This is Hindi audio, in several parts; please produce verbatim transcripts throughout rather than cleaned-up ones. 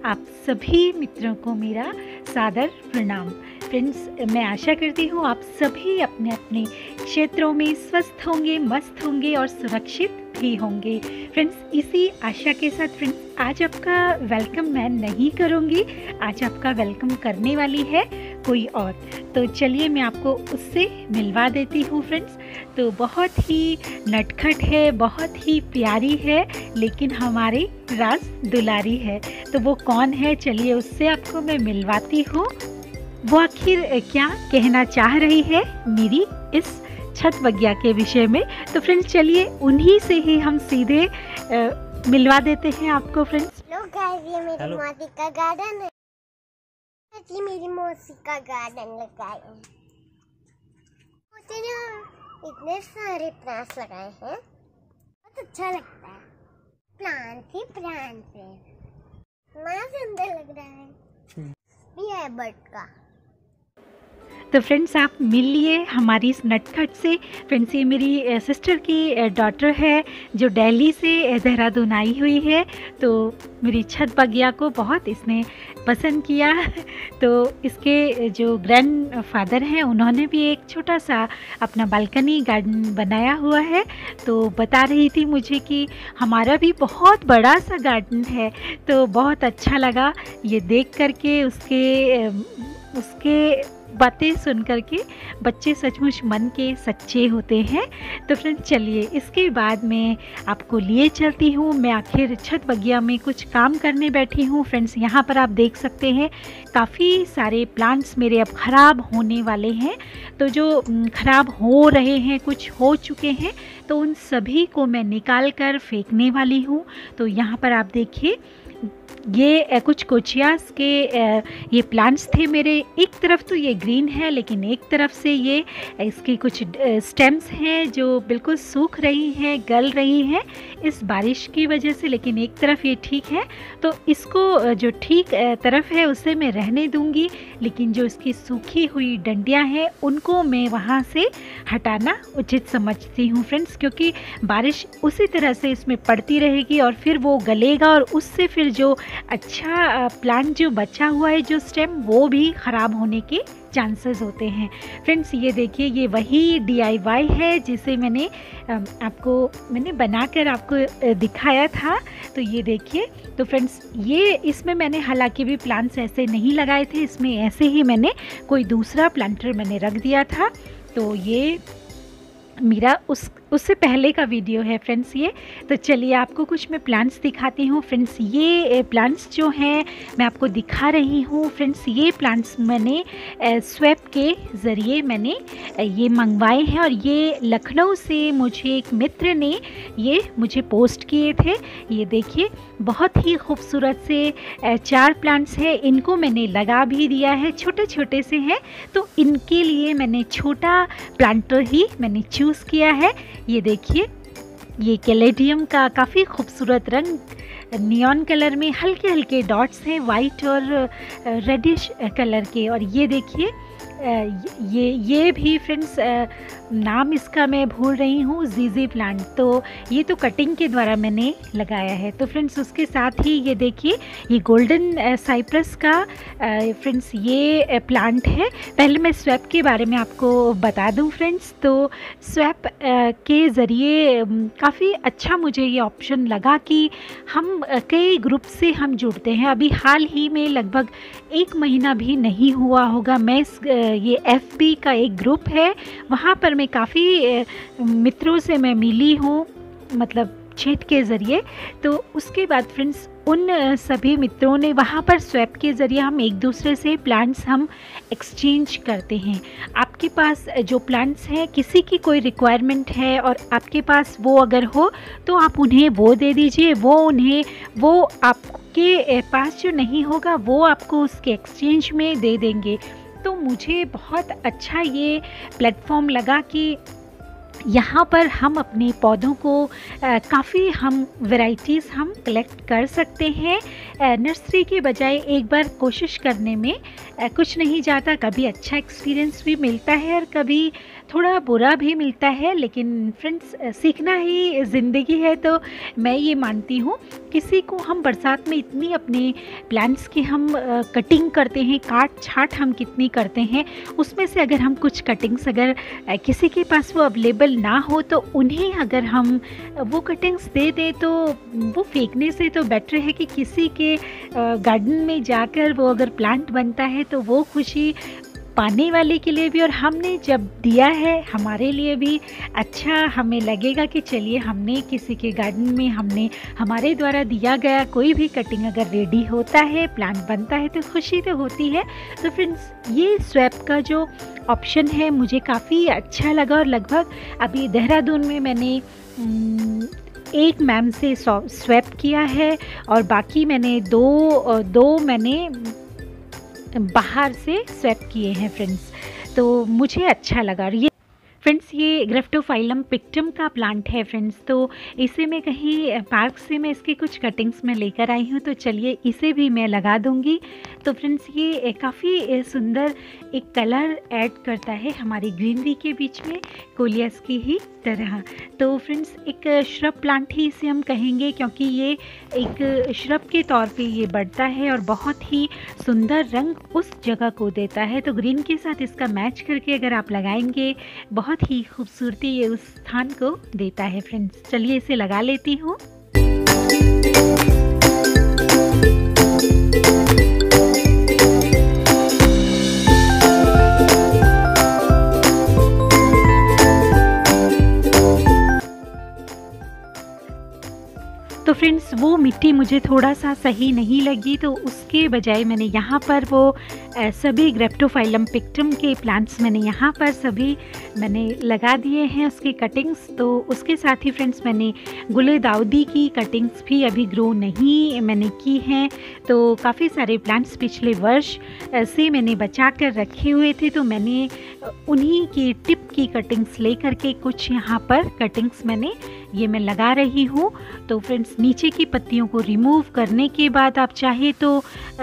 आप सभी मित्रों को मेरा सादर प्रणाम। फ्रेंड्स, मैं आशा करती हूँ आप सभी अपने अपने क्षेत्रों में स्वस्थ होंगे, मस्त होंगे और सुरक्षित भी होंगे। फ्रेंड्स, इसी आशा के साथ फ्रेंड्स आज आपका वेलकम मैं नहीं करूँगी, आज आपका वेलकम करने वाली है कोई और। तो चलिए मैं आपको उससे मिलवा देती हूँ। फ्रेंड्स, तो बहुत ही नटखट है, बहुत ही प्यारी है, लेकिन हमारी राज दुलारी है। तो वो कौन है, चलिए उससे आपको मैं मिलवाती हूँ। वो आखिर क्या कहना चाह रही है मेरी इस छठ बगिया के विषय में। तो फ्रेंड्स चलिए उन्हीं से ही हम सीधे आ, मिलवा देते हैं आपको। फ्रेंड्स, हेलो गाइस, ये मेरी मौसी का गार्डन है। ये मेरी मौसी का गार्डन लगाए हैं। मुझे ना इतने सारे प्लांट्स लगाए हैं, बहुत अच्छा लगता है। प्लांट ही प्लांट है, बड़ा सुंदर लग रहा है। ये है बर्ड का। तो फ्रेंड्स आप मिलिए हमारी इस नटखट से। फ्रेंड्स, ये मेरी सिस्टर की डॉटर है जो दिल्ली से देहरादून आई हुई है। तो मेरी छठ बगिया को बहुत इसने पसंद किया। तो इसके जो ग्रैंड फादर हैं उन्होंने भी एक छोटा सा अपना बालकनी गार्डन बनाया हुआ है। तो बता रही थी मुझे कि हमारा भी बहुत बड़ा सा गार्डन है। तो बहुत अच्छा लगा ये देख करके, उसके उसके बातें सुन करके। बच्चे सचमुच मन के सच्चे होते हैं। तो फ्रेंड्स चलिए इसके बाद मैं आपको लिए चलती हूँ। मैं आखिर छठ बगिया में कुछ काम करने बैठी हूँ। फ्रेंड्स, यहाँ पर आप देख सकते हैं काफ़ी सारे प्लांट्स मेरे अब ख़राब होने वाले हैं। तो जो ख़राब हो रहे हैं, कुछ हो चुके हैं, तो उन सभी को मैं निकाल कर फेंकने वाली हूँ। तो यहाँ पर आप देखिए ये कुछ कोचियास के ये प्लांट्स थे मेरे। एक तरफ तो ये ग्रीन है, लेकिन एक तरफ से ये इसकी कुछ स्टेम्स हैं जो बिल्कुल सूख रही हैं, गल रही हैं इस बारिश की वजह से। लेकिन एक तरफ ये ठीक है, तो इसको जो ठीक तरफ है उसे मैं रहने दूंगी। लेकिन जो इसकी सूखी हुई डंडियां हैं उनको मैं वहाँ से हटाना उचित समझती हूँ। फ्रेंड्स, क्योंकि बारिश उसी तरह से इसमें पड़ती रहेगी और फिर वो गलेगा और उससे फिर जो अच्छा प्लांट जो बचा हुआ है, जो स्टेम, वो भी ख़राब होने के चांसेस होते हैं। फ्रेंड्स, ये देखिए ये वही डी आई वाई है जिसे मैंने आपको मैंने बनाकर आपको दिखाया था। तो ये देखिए। तो फ्रेंड्स, ये इसमें मैंने हालांकि भी प्लांट्स ऐसे नहीं लगाए थे, इसमें ऐसे ही मैंने कोई दूसरा प्लांटर मैंने रख दिया था। तो ये मेरा उस उससे पहले का वीडियो है फ्रेंड्स ये। तो चलिए आपको कुछ मैं प्लांट्स दिखाती हूँ। फ्रेंड्स, ये प्लांट्स जो हैं मैं आपको दिखा रही हूँ। फ्रेंड्स, ये प्लांट्स मैंने स्वैप के ज़रिए मैंने ये मंगवाए हैं और ये लखनऊ से मुझे एक मित्र ने ये मुझे पोस्ट किए थे। ये देखिए बहुत ही खूबसूरत से चार प्लांट्स हैं। इनको मैंने लगा भी दिया है, छोटे छोटे से हैं। तो इनके लिए मैंने छोटा प्लांटर ही मैंने चूज़ किया है। ये देखिए ये कैलेडियम का काफ़ी खूबसूरत रंग, नियॉन कलर में हल्के हल्के डॉट्स हैं, वाइट और रेडिश कलर के। और ये देखिए ये ये भी फ्रेंड्स नाम इसका मैं भूल रही हूँ, जीजी प्लांट। तो ये तो कटिंग के द्वारा मैंने लगाया है। तो फ्रेंड्स उसके साथ ही ये देखिए ये गोल्डन साइप्रस का फ्रेंड्स ये प्लांट है। पहले मैं स्वैप के बारे में आपको बता दूं फ्रेंड्स। तो स्वैप के ज़रिए काफ़ी अच्छा मुझे ये ऑप्शन लगा कि हम कई ग्रुप से हम जुड़ते हैं। अभी हाल ही में लगभग एक महीना भी नहीं हुआ होगा, मैं ये एफ बी का एक ग्रुप है, वहाँ पर मैं काफ़ी मित्रों से मैं मिली हूँ, मतलब चैट के ज़रिए। तो उसके बाद फ्रेंड्स उन सभी मित्रों ने वहाँ पर स्वैप के ज़रिए हम एक दूसरे से प्लांट्स हम एक्सचेंज करते हैं। आपके पास जो प्लांट्स हैं, किसी की कोई रिक्वायरमेंट है और आपके पास वो अगर हो तो आप उन्हें वो दे दीजिए, वो उन्हें वो आपके पास जो नहीं होगा वो आपको उसके एक्सचेंज में दे देंगे। तो मुझे बहुत अच्छा ये प्लेटफॉर्म लगा कि यहाँ पर हम अपने पौधों को काफ़ी हम वैरायटीज़ हम कलेक्ट कर सकते हैं। नर्सरी के बजाय एक बार कोशिश करने में कुछ नहीं जाता। कभी अच्छा एक्सपीरियंस भी मिलता है और कभी थोड़ा बुरा भी मिलता है, लेकिन फ्रेंड्स सीखना ही ज़िंदगी है। तो मैं ये मानती हूँ किसी को हम बरसात में इतनी अपने प्लांट्स की हम कटिंग करते हैं, काट छाट हम कितनी करते हैं, उसमें से अगर हम कुछ कटिंग्स अगर किसी के पास वो अवेलेबल ना हो तो उन्हें अगर हम वो कटिंग्स दे दें तो वो फेंकने से तो बेटर है कि किसी के गार्डन में जाकर वो अगर प्लांट बनता है तो वो खुशी पाने वाले के लिए भी और हमने जब दिया है हमारे लिए भी अच्छा हमें लगेगा कि चलिए हमने किसी के गार्डन में हमने हमारे द्वारा दिया गया कोई भी कटिंग अगर रेडी होता है, प्लांट बनता है तो खुशी तो होती है। तो फ्रेंड्स ये स्वैप का जो ऑप्शन है मुझे काफ़ी अच्छा लगा और लगभग अभी देहरादून में मैंने एक मैम से स्वैप किया है और बाकी मैंने दो दो मैंने बाहर से स्वैप किए हैं फ्रेंड्स। तो मुझे अच्छा लगा। ये फ्रेंड्स ये ग्रेप्टोफाइलम पिक्टम का प्लांट है फ्रेंड्स। तो इसे मैं कहीं पार्क से मैं इसके कुछ कटिंग्स में लेकर आई हूँ, तो चलिए इसे भी मैं लगा दूँगी। तो फ्रेंड्स ये काफ़ी सुंदर एक कलर ऐड करता है हमारी ग्रीनरी के बीच में, कोलियस की ही तरह। तो फ्रेंड्स एक श्रब प्लांट ही इसे हम कहेंगे क्योंकि ये एक श्रब के तौर पे ये बढ़ता है और बहुत ही सुंदर रंग उस जगह को देता है। तो ग्रीन के साथ इसका मैच करके अगर आप लगाएंगे बहुत ही खूबसूरती ये उस स्थान को देता है फ्रेंड्स। चलिए इसे लगा लेती हूँ। तो फ्रेंड्स वो मिट्टी मुझे थोड़ा सा सही नहीं लगी, तो उसके बजाय मैंने यहाँ पर वो सभी ग्रेप्टोफाइलम पिक्टम के प्लांट्स मैंने यहाँ पर सभी मैंने लगा दिए हैं उसकी कटिंग्स। तो उसके साथ ही फ्रेंड्स मैंने गुले दाऊदी की कटिंग्स भी अभी ग्रो नहीं मैंने की हैं। तो काफ़ी सारे प्लांट्स पिछले वर्ष से मैंने बचा कर रखे हुए थे, तो मैंने उन्हीं की टिप की कटिंग्स ले करके कुछ यहाँ पर कटिंग्स मैंने ये मैं लगा रही हूँ। तो फ्रेंड्स नीचे की पत्तियों को रिमूव करने के बाद आप चाहे तो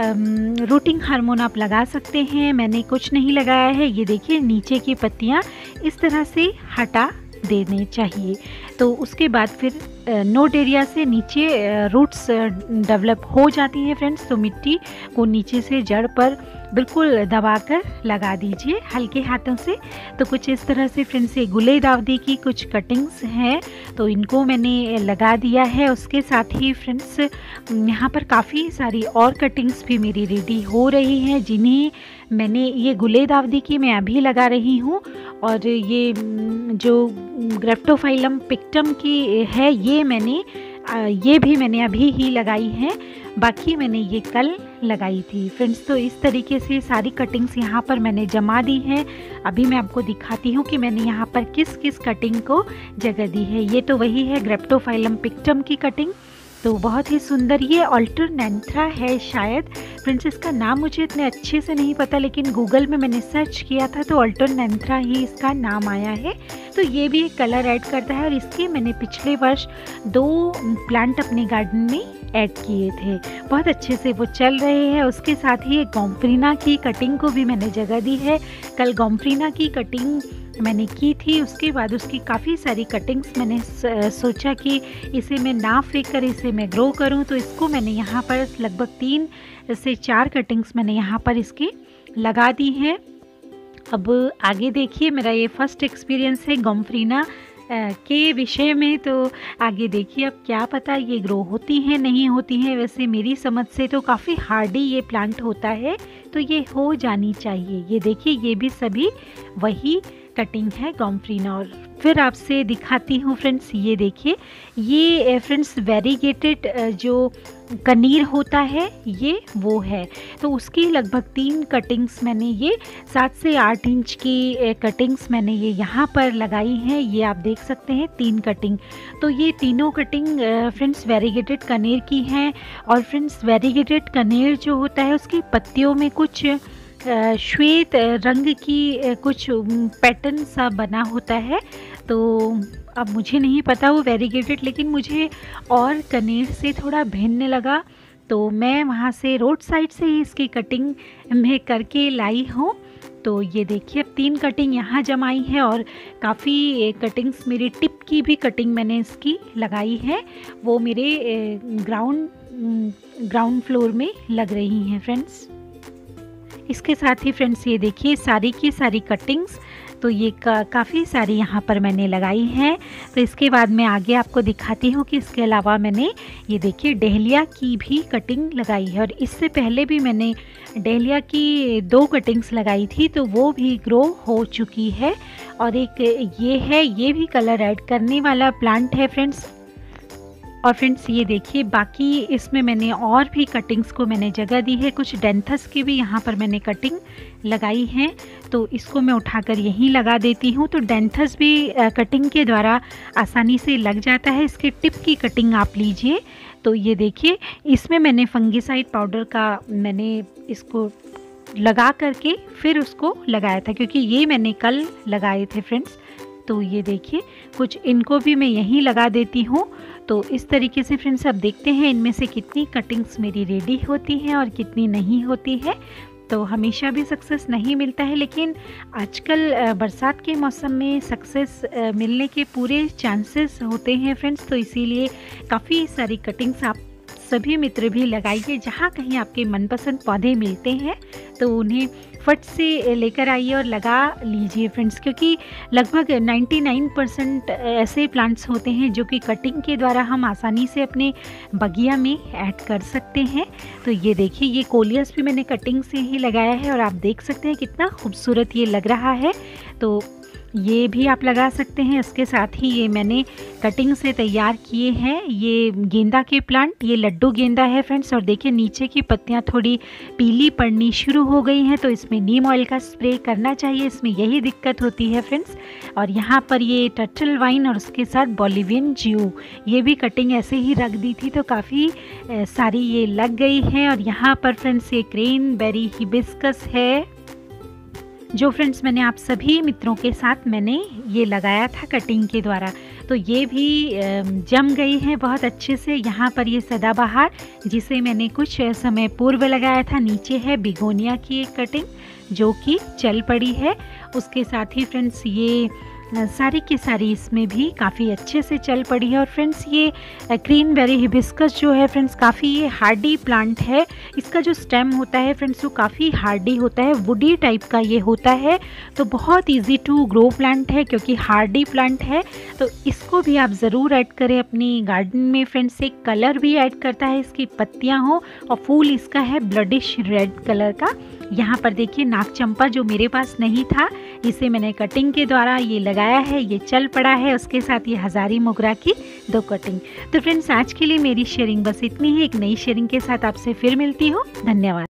रूटिंग हार्मोन आप लगा सकते हैं। मैंने कुछ नहीं लगाया है। ये देखिए नीचे की पत्तियाँ इस तरह से हटा देने चाहिए। तो उसके बाद फिर नोड एरिया से नीचे रूट्स डेवलप हो जाती हैं फ्रेंड्स। तो मिट्टी को नीचे से जड़ पर बिल्कुल दबाकर लगा दीजिए हल्के हाथों से। तो कुछ इस तरह से फ्रेंड्स ये गुले दावदी की कुछ कटिंग्स हैं, तो इनको मैंने लगा दिया है। उसके साथ ही फ्रेंड्स यहाँ पर काफ़ी सारी और कटिंग्स भी मेरी रेडी हो रही हैं, जिन्हें मैंने ये गुले दावदी की मैं अभी लगा रही हूँ। और ये जो ग्रेप्टोफाइलम पिक्टम की है ये मैंने ये भी मैंने अभी ही लगाई है, बाकी मैंने ये कल लगाई थी फ्रेंड्स। तो इस तरीके से सारी कटिंग्स यहाँ पर मैंने जमा दी है। अभी मैं आपको दिखाती हूँ कि मैंने यहाँ पर किस किस कटिंग को जगह दी है। ये तो वही है ग्रेप्टोफाइलम पिक्टम की कटिंग, तो बहुत ही सुंदर। ये अल्टरनैंथ्रा है शायद फ्रेंड्स, इसका नाम मुझे इतने अच्छे से नहीं पता, लेकिन गूगल में मैंने सर्च किया था तो अल्टरनैंथ्रा ही इसका नाम आया है। तो ये भी एक कलर ऐड करता है और इसके मैंने पिछले वर्ष दो प्लांट अपने गार्डन में ऐड किए थे, बहुत अच्छे से वो चल रहे हैं। उसके साथ ही एक गॉम्फ्रीना की कटिंग को भी मैंने जगह दी है। कल गॉम्फ्रीना की कटिंग मैंने की थी, उसके बाद उसकी काफ़ी सारी कटिंग्स मैंने सोचा कि इसे मैं ना फेंक कर इसे मैं ग्रो करूं, तो इसको मैंने यहाँ पर लगभग तीन से चार कटिंग्स मैंने यहाँ पर इसकी लगा दी है। अब आगे देखिए, मेरा ये फर्स्ट एक्सपीरियंस है गॉम्फ्रीना के विषय में, तो आगे देखिए अब क्या पता ये ग्रो होती हैं नहीं होती हैं। वैसे मेरी समझ से तो काफ़ी हार्डी ये प्लांट होता है, तो ये हो जानी चाहिए। ये देखिए ये भी सभी वही कटिंग है गॉम्फ्रीना। और फिर आपसे दिखाती हूँ फ्रेंड्स, ये देखिए ये फ्रेंड्स वेरीगेटेड जो कनीर होता है ये वो है, तो उसकी लगभग तीन कटिंग्स मैंने ये सात से आठ इंच की कटिंग्स मैंने ये यहाँ पर लगाई हैं। ये आप देख सकते हैं तीन कटिंग, तो ये तीनों कटिंग फ्रेंड्स वेरीगेटेड कनेर की हैं। और फ्रेंड्स वेरीगेटेड कनेर जो होता है उसकी पत्तियों में कुछ श्वेत रंग की कुछ पैटर्न सा बना होता है, तो अब मुझे नहीं पता वो वेरीगेटेड, लेकिन मुझे और कनेर से थोड़ा भिन्न लगा, तो मैं वहाँ से रोड साइड से ही इसकी कटिंग मैं करके लाई हूँ। तो ये देखिए अब तीन कटिंग यहाँ जमाई है और काफ़ी कटिंग्स मेरी टिप की भी कटिंग मैंने इसकी लगाई है, वो मेरे ग्राउंड ग्राउंड फ्लोर में लग रही हैं फ्रेंड्स। इसके साथ ही फ्रेंड्स ये देखिए सारी की सारी कटिंग्स तो ये का, काफ़ी सारी यहाँ पर मैंने लगाई हैं। तो इसके बाद मैं आगे आपको दिखाती हूँ कि इसके अलावा मैंने ये देखिए डहलिया की भी कटिंग लगाई है, और इससे पहले भी मैंने डहलिया की दो कटिंग्स लगाई थी तो वो भी ग्रो हो चुकी है। और एक ये है, ये भी कलर ऐड करने वाला प्लांट है फ्रेंड्स। और फ्रेंड्स ये देखिए बाकी इसमें मैंने और भी कटिंग्स को मैंने जगह दी है, कुछ डेंथस की भी यहाँ पर मैंने कटिंग लगाई है, तो इसको मैं उठाकर यहीं लगा देती हूँ। तो डेंथस भी कटिंग के द्वारा आसानी से लग जाता है। इसके टिप की कटिंग आप लीजिए तो ये देखिए इसमें मैंने फंगिसाइड पाउडर का मैंने इसको लगा करके फिर उसको लगाया था, क्योंकि ये मैंने कल लगाए थे फ्रेंड्स। तो ये देखिए कुछ इनको भी मैं यहीं लगा देती हूँ। तो इस तरीके से फ्रेंड्स अब देखते हैं इनमें से कितनी कटिंग्स मेरी रेडी होती हैं और कितनी नहीं होती है। तो हमेशा भी सक्सेस नहीं मिलता है, लेकिन आजकल बरसात के मौसम में सक्सेस मिलने के पूरे चांसेस होते हैं फ्रेंड्स। तो इसीलिए काफ़ी सारी कटिंग्स आप सभी मित्र भी लगाइए। जहाँ कहीं आपके मनपसंद पौधे मिलते हैं तो उन्हें फट से लेकर आइए और लगा लीजिए फ्रेंड्स, क्योंकि लगभग निन्यानवे परसेंट ऐसे प्लांट्स होते हैं जो कि कटिंग के द्वारा हम आसानी से अपने बगिया में ऐड कर सकते हैं। तो ये देखिए ये कोलियस भी मैंने कटिंग से ही लगाया है और आप देख सकते हैं कितना खूबसूरत ये लग रहा है। तो ये भी आप लगा सकते हैं। इसके साथ ही ये मैंने कटिंग से तैयार किए हैं ये गेंदा के प्लांट, ये लड्डू गेंदा है फ्रेंड्स। और देखिए नीचे की पत्तियां थोड़ी पीली पड़नी शुरू हो गई हैं, तो इसमें नीम ऑयल का स्प्रे करना चाहिए, इसमें यही दिक्कत होती है फ्रेंड्स। और यहाँ पर ये टर्टल वाइन और उसके साथ बोलिवियन ज्यू, ये भी कटिंग ऐसे ही रख दी थी तो काफ़ी सारी ये लग गई है। और यहाँ पर फ्रेंड्स ये क्रेनबेरी हिबिस्कस है जो फ्रेंड्स मैंने आप सभी मित्रों के साथ मैंने ये लगाया था कटिंग के द्वारा, तो ये भी जम गई है बहुत अच्छे से। यहाँ पर ये सदाबहार जिसे मैंने कुछ समय पूर्व लगाया था, नीचे है बिगोनिया की एक कटिंग जो कि चल पड़ी है। उसके साथ ही फ्रेंड्स ये सारी की सारी इसमें भी काफ़ी अच्छे से चल पड़ी है। और फ्रेंड्स ये क्रेनबेरी हिबिस्कस जो है फ्रेंड्स काफ़ी ये हार्डी प्लांट है। इसका जो स्टेम होता है फ्रेंड्स वो काफ़ी हार्डी होता है, वुडी टाइप का ये होता है, तो बहुत इजी टू ग्रो प्लांट है क्योंकि हार्डी प्लांट है। तो इसको भी आप ज़रूर ऐड करें अपनी गार्डन में फ्रेंड्स। एक कलर भी ऐड करता है, इसकी पत्तियाँ हो और फूल इसका है ब्लडिश रेड कलर का। यहाँ पर देखिए नाग चंपा जो मेरे पास नहीं था, इसे मैंने कटिंग के द्वारा ये लगाया है, ये चल पड़ा है। उसके साथ ये हज़ारी मोगरा की दो कटिंग। तो फ्रेंड्स आज के लिए मेरी शेयरिंग बस इतनी ही। एक नई शेयरिंग के साथ आपसे फिर मिलती हूँ। धन्यवाद।